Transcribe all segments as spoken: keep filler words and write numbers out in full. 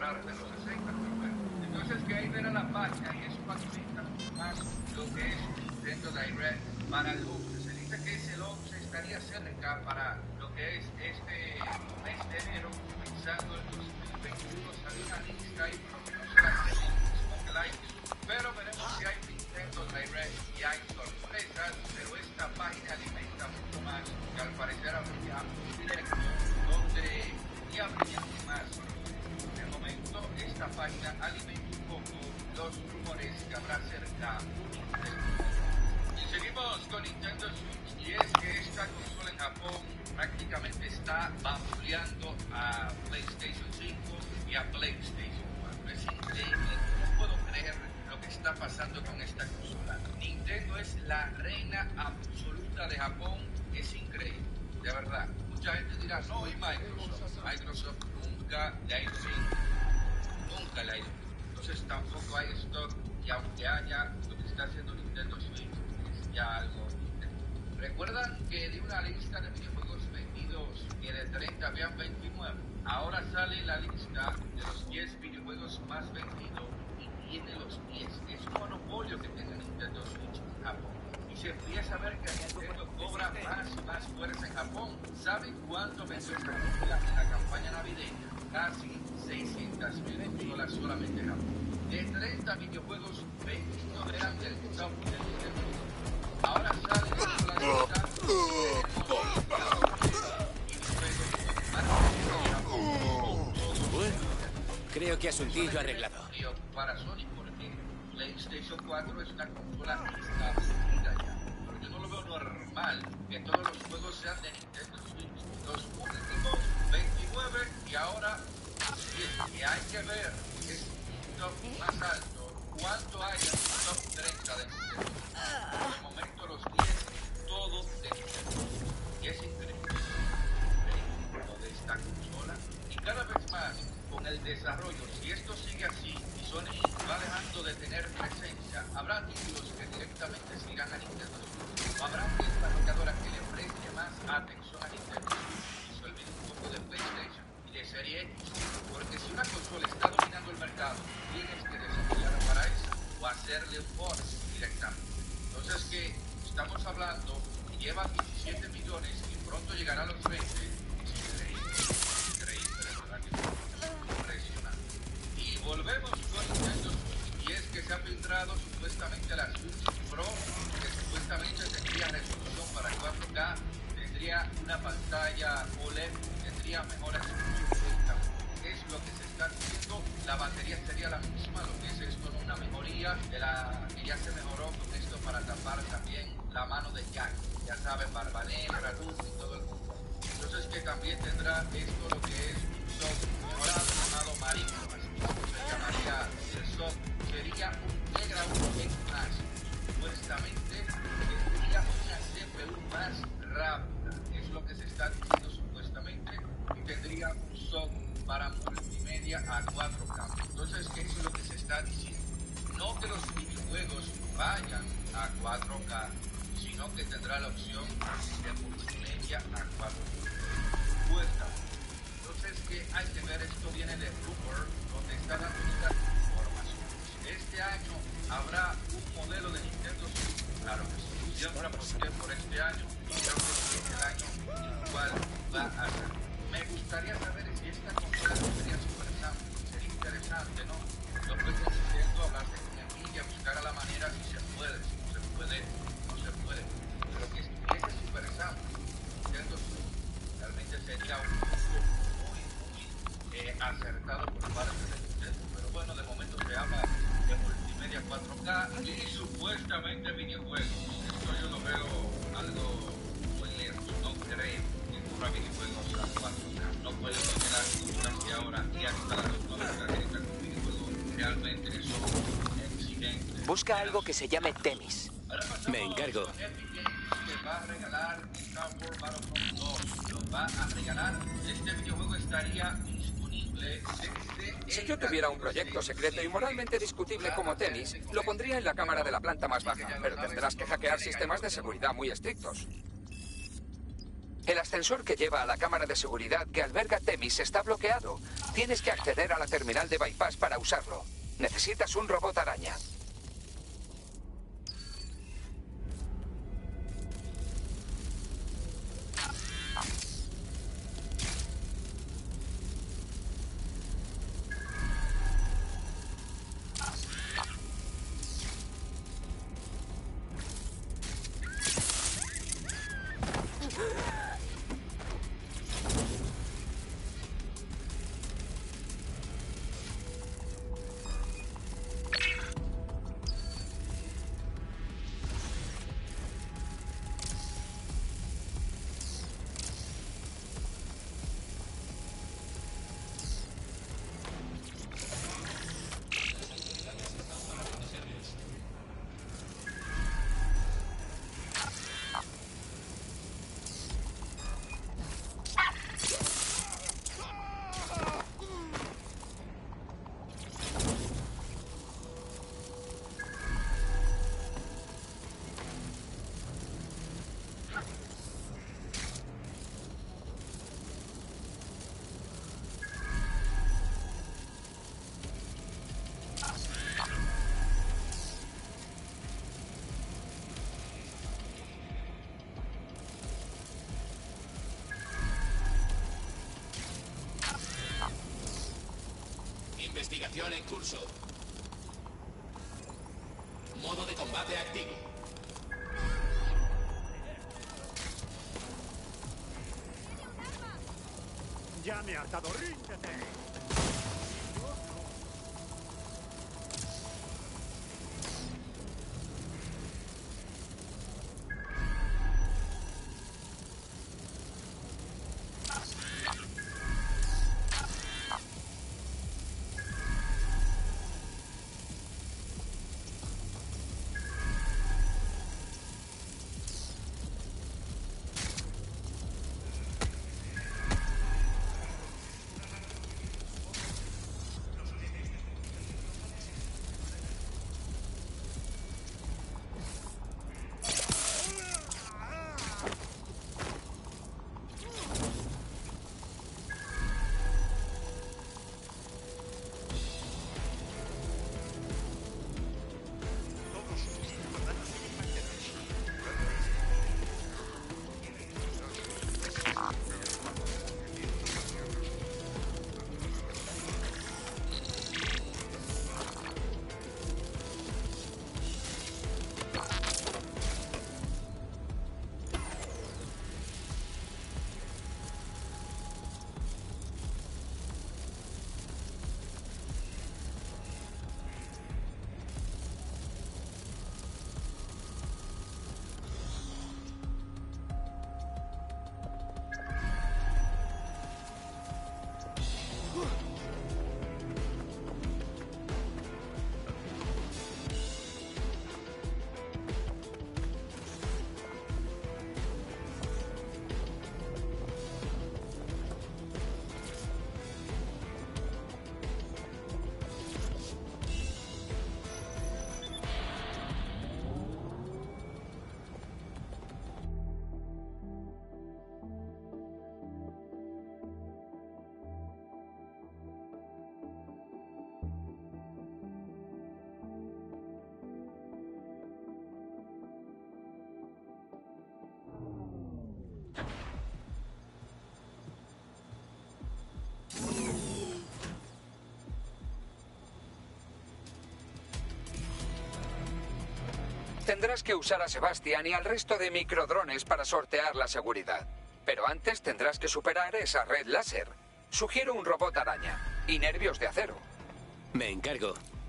mejorar de los sesenta. Entonces que ahí verá la página y eso facilita más lo que es Nintendo Direct para el once. Se dice que ese once estaría cerca para lo que es este mes de enero, pensando en dos mil veintiuno, salió una lista y por lo menos se la tiene el mismo que la hizo. Pero veremos si hay Nintendo Direct y hay sorpresas, pero esta página alimenta mucho más y al parecer habría un directo donde ya brillante más. De momento esta página alimenta un poco los rumores que habrá cerca de Nintendo. Y seguimos con Nintendo Switch y es que esta consola en Japón prácticamente está vapuleando a PlayStation cinco y a PlayStation cuatro. Es increíble, no puedo creer lo que está pasando con esta consola. Nintendo es la reina absoluta de Japón, es increíble, de verdad. Mucha gente dirá, no, y Microsoft. Microsoft nunca le ha ido bien, nunca le ha ido bien. Entonces tampoco hay stock y aunque haya, lo que está haciendo Nintendo Switch es ya algo diferente. ¿Recuerdan que di una lista de videojuegos vendidos y de treinta habían veintinueve? Ahora sale la lista de los diez videojuegos más vendidos y tiene los diez. Es un monopolio que tiene Nintendo Switch en Japón. Y se empieza a ver que Nintendo cobra más y más fuerza en Japón. ¿Saben cuánto vendió esta consola en la campaña navideña? Casi seiscientas mil consolas solamente en Japón. De treinta videojuegos, veintinueve eran del top del Nintendo. Ahora sale la lista de los bueno, creo que asuntillo arreglado. Para Sony, porque PlayStation cuatro es una consola establecida ya. Pero yo no lo veo normal que todos los juegos sean de Nintendo Switch. Los últimos veintinueve y ahora diez. Que hay que ver es un top más alto. ¿Cuánto hay en un top treinta de Nintendo? De momento los diez, todo de Nintendo. Y es increíble. Lo de esta consola. Y cada vez más con el desarrollo, si esto sigue así y Sony va dejando de tener presencia, habrá títulos que directamente se irán a Nintendo Switch. Habrá un desarrollador que le preste más atención a Nintendo Switch y se olvide un poco de PlayStation y de Serie X, porque si una consola está dominando el mercado, tienes que desarrollar para eso o hacerle un port directamente. Entonces que estamos hablando que lleva diecisiete millones y pronto llegará a los veinte, es increíble, increíble, de verdad que sí. Volvemos con Nintendo Switch y es que se ha filtrado supuestamente la Switch Pro, que supuestamente tendría resolución para cuatro K, tendría una pantalla O L E D, tendría mejores resolución. Es lo que se está diciendo. La batería sería la misma, lo que es esto, una mejoría de la que ya se mejoró con esto para tapar también la mano de Jack, ya saben, barba negra, luz y todo el mundo. Entonces que también tendrá esto lo que es un software mejorado llamado Marino. Se llamaría el soft, sería un Tegra uno X más, supuestamente tendría una C P U más rápida, es lo que se está diciendo supuestamente, y tendría un soft para multimedia a cuatro K. Entonces, ¿qué es lo que se está diciendo? No que los videojuegos vayan a cuatro K, sino que tendrá la opción de multimedia a cuatro K. Supuestamente. Entonces, que hay que ver, esto viene de Rumor, donde está dando estas informaciones. Este año habrá un modelo de Nintendo Switch, claro que sí. Siempre aposté por este año y creo que este es el año en el cual va a ser. Me gustaría saber si esta consola sería Super Sam, sería interesante, ¿no? Lo que estoy diciendo, hablar de Nvidia, buscar a la manera si se puede, si no se puede, no se puede. Pero que estuviese Super Sam, Nintendo Switch, realmente sería un Eh, acertado por parte de Nintendo, pero bueno, de momento se habla de multimedia cuatro K y supuestamente videojuegos. Esto yo lo veo algo muy lejos, no creo que cubra videojuegos a cuatro K, no puede quedar culturas que ahora y hasta la tecnología directa con videojuegos realmente son exigentes. Busca algo que se llame Temis. Me encargo. Epic Games que va a regalar Star Wars Battlefront dos, lo va a regalar. Este videojuego estaría Si yo tuviera un proyecto secreto y moralmente discutible como Temis, lo pondría en la cámara de la planta más baja, pero tendrás que hackear sistemas de seguridad muy estrictos. El ascensor que lleva a la cámara de seguridad que alberga Temis está bloqueado. Tienes que acceder a la terminal de bypass para usarlo. Necesitas un robot araña. Investigación en curso. Modo de combate activo. Ya me ha atado, ríndete. Tendrás que usar a Sebastian y al resto de microdrones para sortear la seguridad. Pero antes tendrás que superar esa red láser. Sugiero un robot araña y nervios de acero. Me encargo.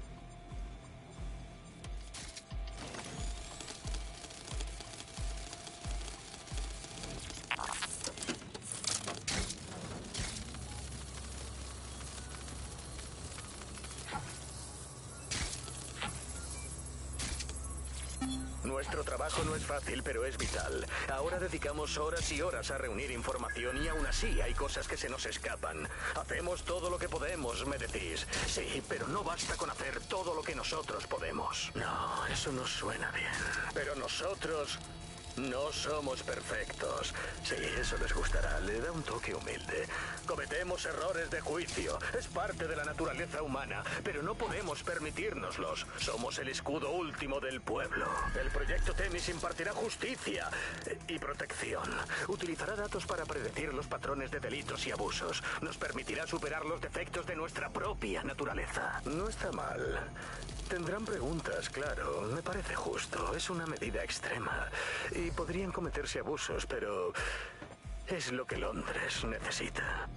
Nuestro trabajo no es fácil, pero es vital. Ahora dedicamos horas y horas a reunir información y aún así hay cosas que se nos escapan. Hacemos todo lo que podemos, me decís. Sí, pero no basta con hacer todo lo que nosotros podemos. No, eso no suena bien. Pero nosotros No somos perfectos. Sí, eso les gustará. Le da un toque humilde. Cometemos errores de juicio. Es parte de la naturaleza humana, pero no podemos permitírnoslos. Somos el escudo último del pueblo. El proyecto Temis impartirá justicia y protección. Utilizará datos para predecir los patrones de delitos y abusos. Nos permitirá superar los defectos de nuestra propia naturaleza. No está mal. Tendrán preguntas, claro. Me parece justo. Es una medida extrema. Y podrían cometerse abusos, pero es lo que Londres necesita.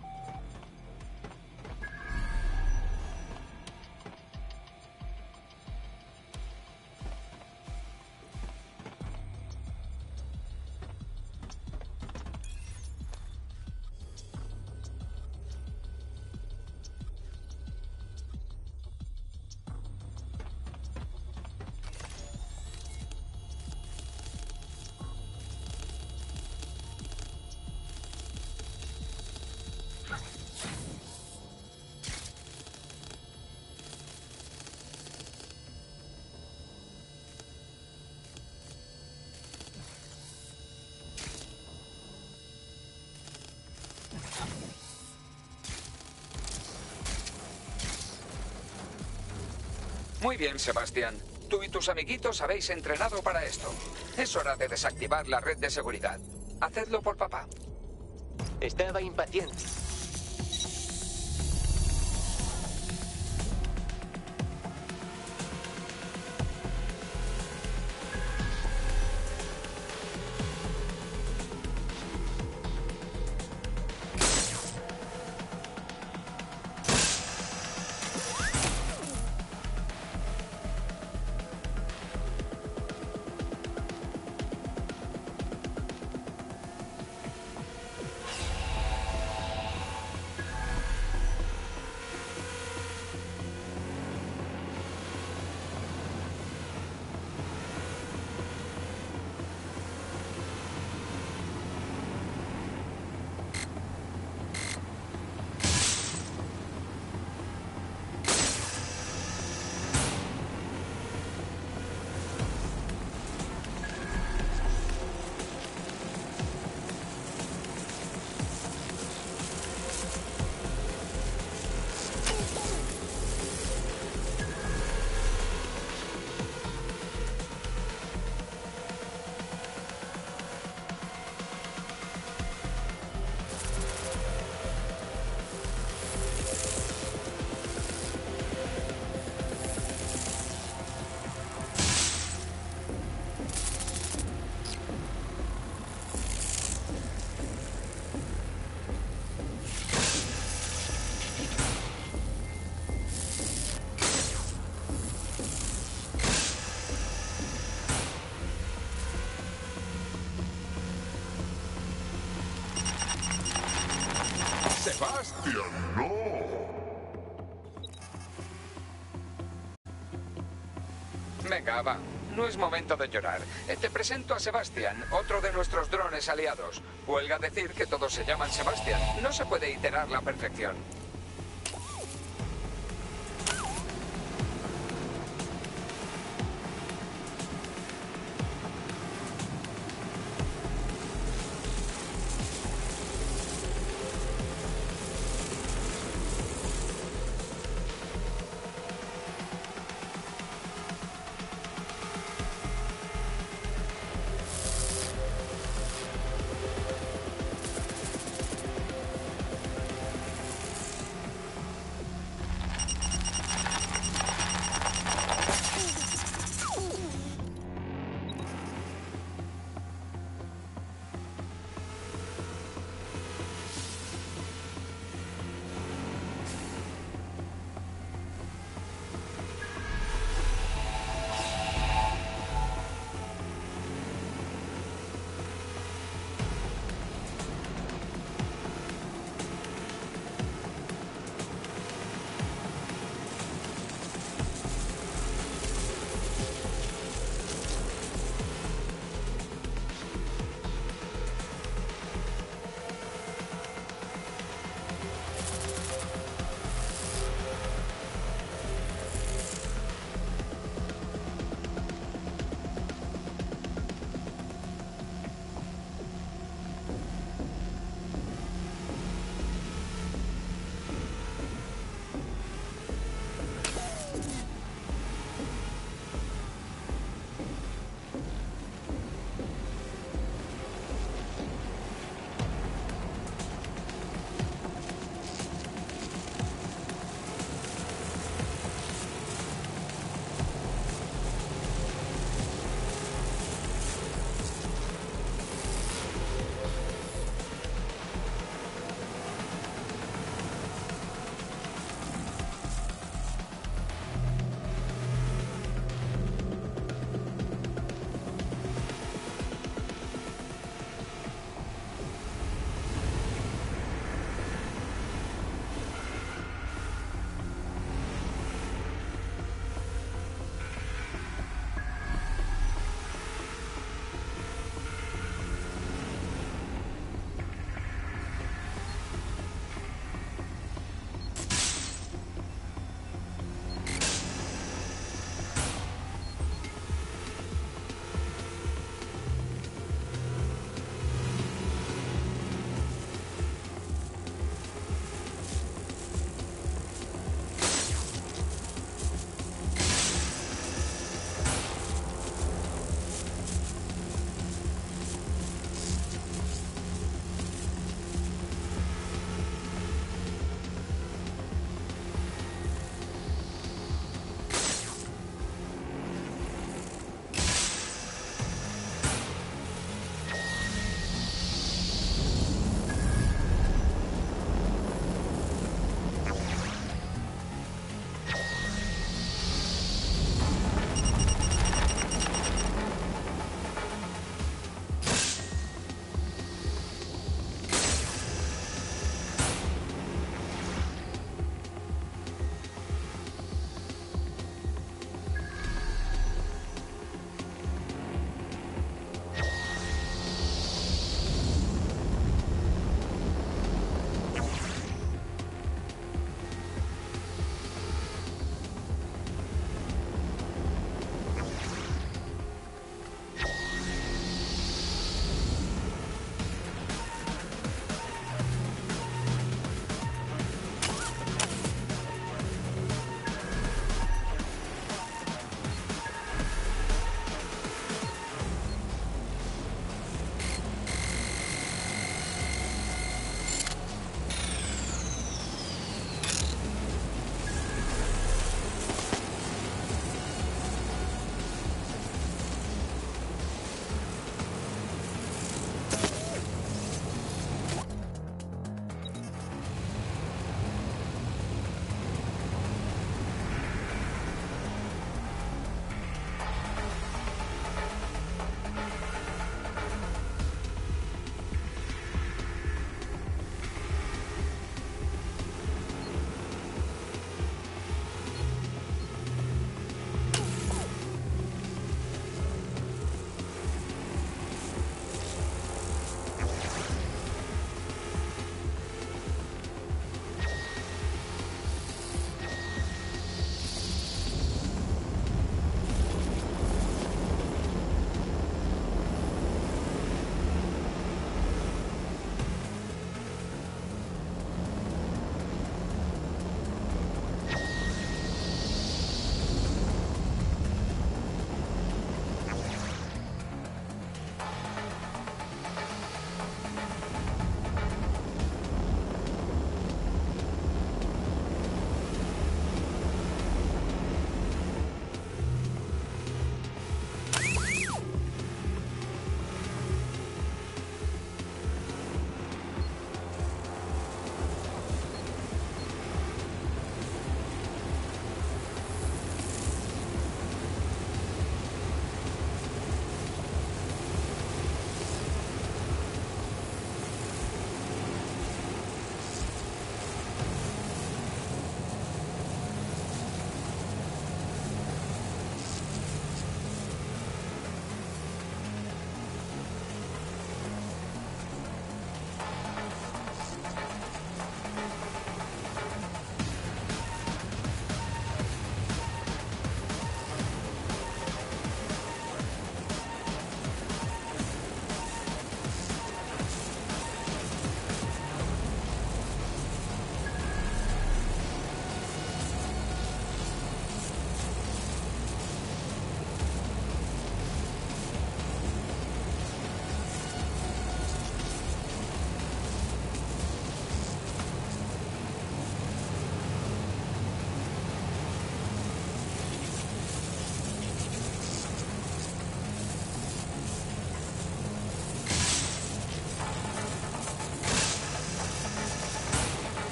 Muy bien, Sebastián. Tú y tus amiguitos habéis entrenado para esto. Es hora de desactivar la red de seguridad. Hacedlo por papá. Estaba impaciente. ¡Sebastián, no! Venga, va. No es momento de llorar. Eh, Te presento a Sebastián, otro de nuestros drones aliados. Huelga decir que todos se llaman Sebastián. No se puede iterar la perfección.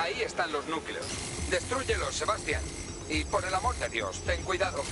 Ahí están los núcleos. Destrúyelos, Sebastián. Y por el amor de Dios, ten cuidado.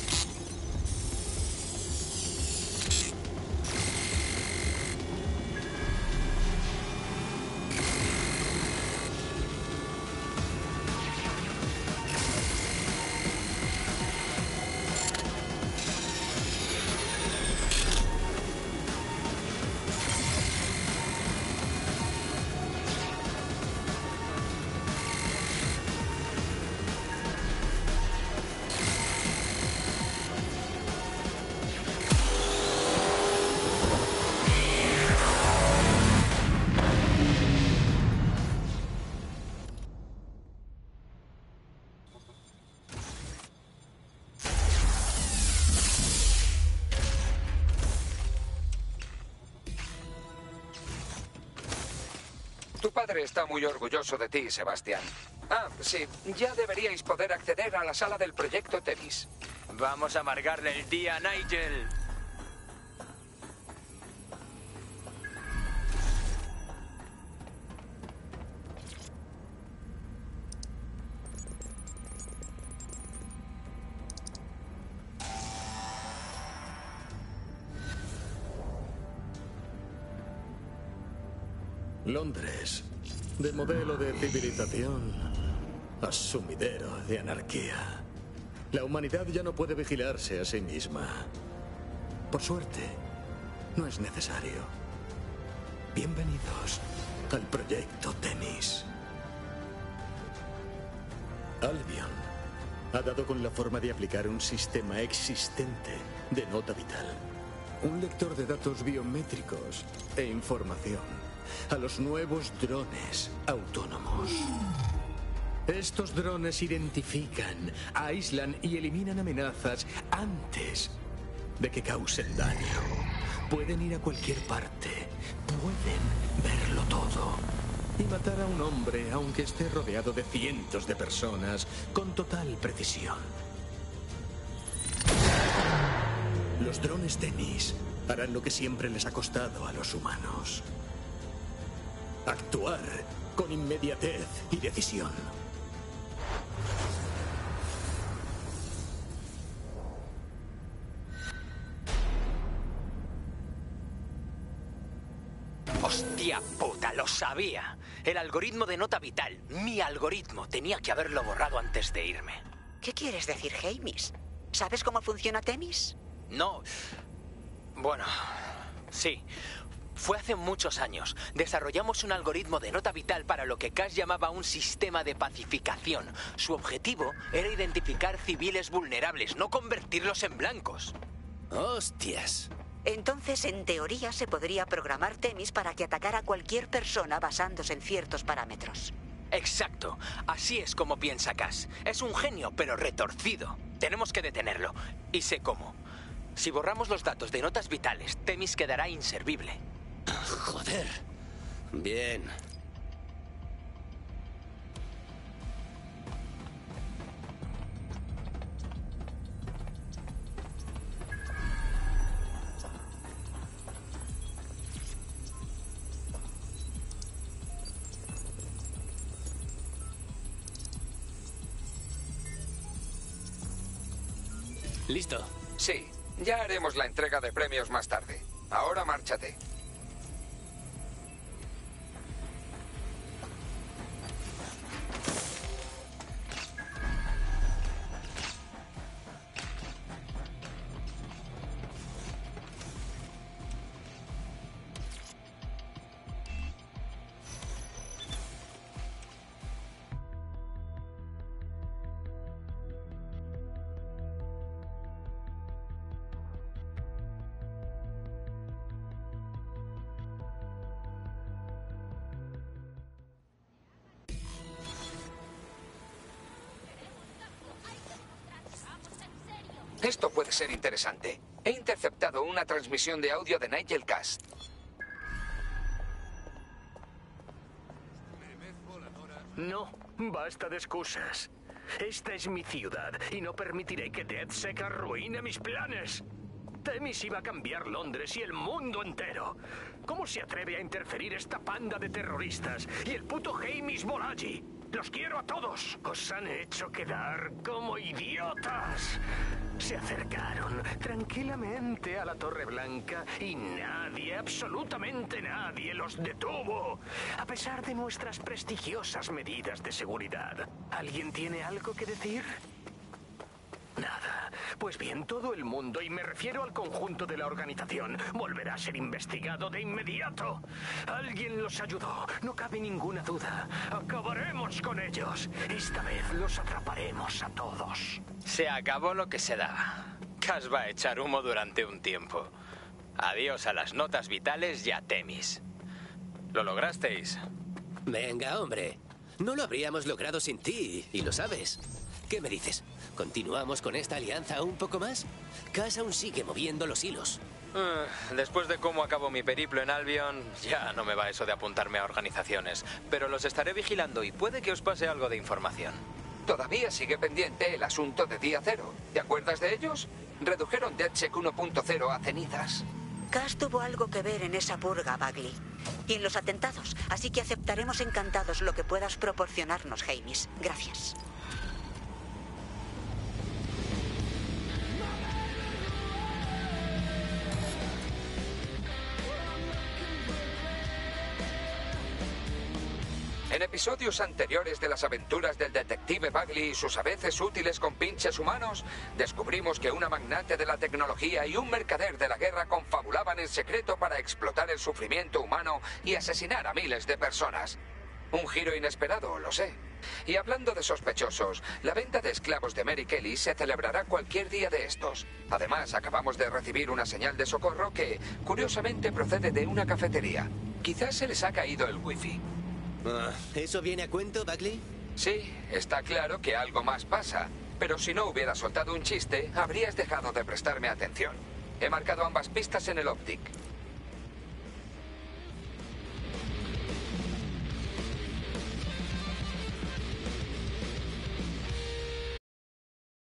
Tu padre está muy orgulloso de ti, Sebastián. Ah, sí, ya deberíais poder acceder a la sala del proyecto Temis. Vamos a amargarle el día a Nigel. Londres, de modelo de civilización a sumidero de anarquía. La humanidad ya no puede vigilarse a sí misma. Por suerte, no es necesario. Bienvenidos al proyecto Temis. Albion ha dado con la forma de aplicar un sistema existente de nota vital. Un lector de datos biométricos e información a los nuevos drones autónomos. Estos drones identifican, aíslan y eliminan amenazas antes de que causen daño. Pueden ir a cualquier parte, pueden verlo todo y matar a un hombre aunque esté rodeado de cientos de personas con total precisión. Los drones Temis harán lo que siempre les ha costado a los humanos: actuar con inmediatez y decisión. ¡Hostia puta! ¡Lo sabía! El algoritmo de nota vital, mi algoritmo, tenía que haberlo borrado antes de irme. ¿Qué quieres decir, Hamish? ¿Sabes cómo funciona Temis? No. Bueno, sí. Fue hace muchos años. Desarrollamos un algoritmo de nota vital para lo que Cash llamaba un sistema de pacificación. Su objetivo era identificar civiles vulnerables, no convertirlos en blancos. ¡Hostias! Entonces, en teoría, se podría programar Temis para que atacara a cualquier persona basándose en ciertos parámetros. Exacto. Así es como piensa Cash. Es un genio, pero retorcido. Tenemos que detenerlo. Y sé cómo. Si borramos los datos de notas vitales, Temis quedará inservible. Joder. Bien. ¿Listo? Sí, ya haremos la entrega de premios más tarde. Ahora márchate. Esto puede ser interesante. He interceptado una transmisión de audio de Nigel Cash. No, basta de excusas. Esta es mi ciudad y no permitiré que DeadSec arruine mis planes. Temis iba a cambiar Londres y el mundo entero. ¿Cómo se atreve a interferir esta panda de terroristas y el puto Hamish Bolaji? Los quiero a todos. Os han hecho quedar como idiotas. Se acercaron tranquilamente a la Torre Blanca y nadie, absolutamente nadie, los detuvo. A pesar de nuestras prestigiosas medidas de seguridad. ¿Alguien tiene algo que decir? Nada. Pues bien, todo el mundo, y me refiero al conjunto de la organización, volverá a ser investigado de inmediato. Alguien los ayudó, no cabe ninguna duda. Acabaremos con ellos. Esta vez los atraparemos a todos. Se acabó lo que se daba. Cash va a echar humo durante un tiempo. Adiós a las notas vitales y a Temis. ¿Lo lograsteis? Venga, hombre. No lo habríamos logrado sin ti, y lo sabes. ¿Qué me dices? ¿Continuamos con esta alianza un poco más? Cass aún sigue moviendo los hilos. Uh, después de cómo acabó mi periplo en Albion, ya no me va eso de apuntarme a organizaciones. Pero los estaré vigilando y puede que os pase algo de información. Todavía sigue pendiente el asunto de Día Cero. ¿Te acuerdas de ellos? Redujeron DedSec uno punto cero a cenizas. Cass tuvo algo que ver en esa purga, Bagley. Y en los atentados. Así que aceptaremos encantados lo que puedas proporcionarnos, Hamish. Gracias. En episodios anteriores de las aventuras del detective Bagley y sus a veces útiles compinches humanos, descubrimos que una magnate de la tecnología y un mercader de la guerra confabulaban en secreto para explotar el sufrimiento humano y asesinar a miles de personas. Un giro inesperado, lo sé. Y hablando de sospechosos, la venta de esclavos de Mary Kelly se celebrará cualquier día de estos. Además, acabamos de recibir una señal de socorro que, curiosamente, procede de una cafetería. Quizás se les ha caído el wifi. Ah, ¿eso viene a cuento, Bagley? Sí, está claro que algo más pasa. Pero si no hubiera soltado un chiste, habrías dejado de prestarme atención. He marcado ambas pistas en el Optic.